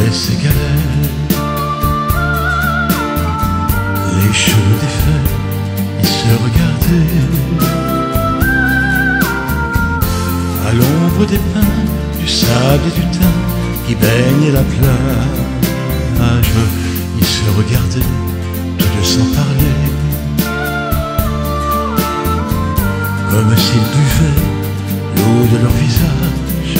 roulaient ses galères. Les cheveux défaits, ils se regardaient. À l'ombre des pins, du sable et du thym qui baignait la plage, ils se regardaient, tous deux sans parler, comme s'ils buvaient l'eau de leur visage.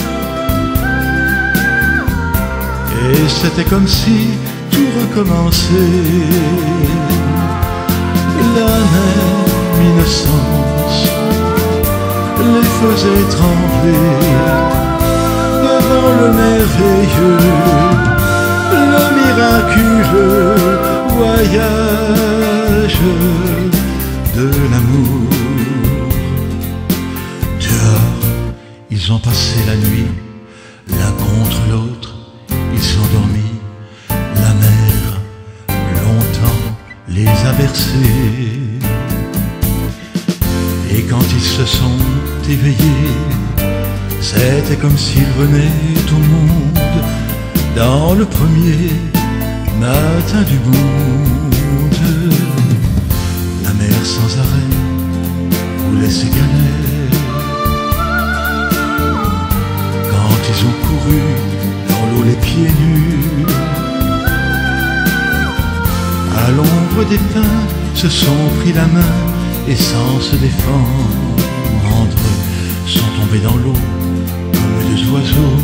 Et c'était comme si tout recommençait. La même innocence les faisait trembler devant le merveilleux, le miraculeux voyage de l'amour. Dehors, ils ont passé la nuit, l'un contre l'autre, ils sont dormis. La mer, longtemps, les a bercés. Et quand ils se sont éveillés, c'était comme s'ils venaient au monde dans le premier matin du monde. La mer sans arrêt roulait ses galères. Quand ils ont couru dans l'eau les pieds nus, à l'ombre des pins se sont pris la main et sans se défendre sont tombés dans l'eau comme deux oiseaux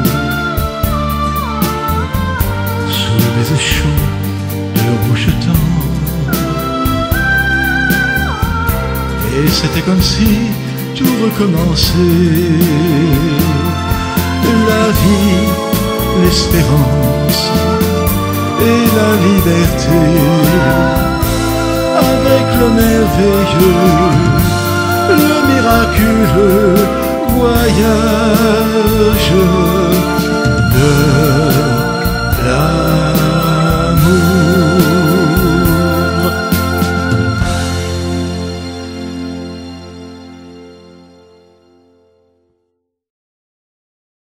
sous le baiser chaud de leur bouche tendre. Et c'était comme si tout recommençait. La vie, l'espérance et la liberté, avec le merveilleux, le miraculeux voyage de